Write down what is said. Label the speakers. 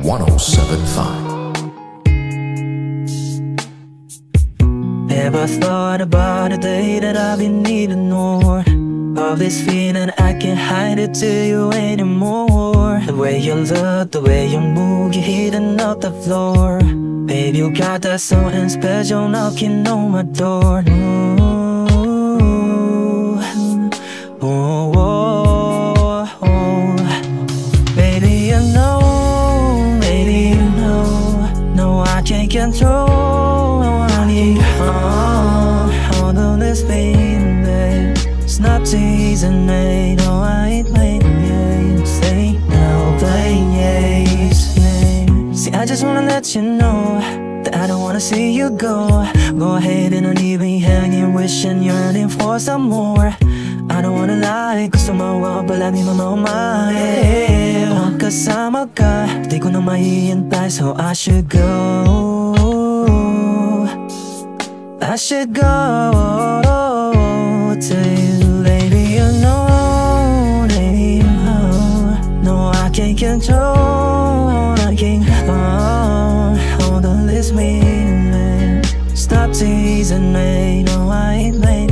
Speaker 1: 1075.
Speaker 2: Never thought about a day that I've been needing more of this feeling. I can't hide it to you anymore. The way you look, the way you move, you're hitting up the floor. Babe, you got that something special knocking on my door. Ooh, ooh, oh, oh. Baby, you know, no, I can't control. No, I need all of this feeling, babe. It's not teasing me, no, I ain't playing games. Say no, playing games. See, I just wanna let you know that I don't wanna see you go. Go ahead and leave me hanging, wishing, yearning for some more. I don't wanna lie, gusto mo palagi mamahuma, yeah. Kasama ka, di ko na mahihintay, so I should go. I should go to you, baby, you know, no, I can't control, I can't hold on this meaning. Stop teasing me, no, I ain't playing.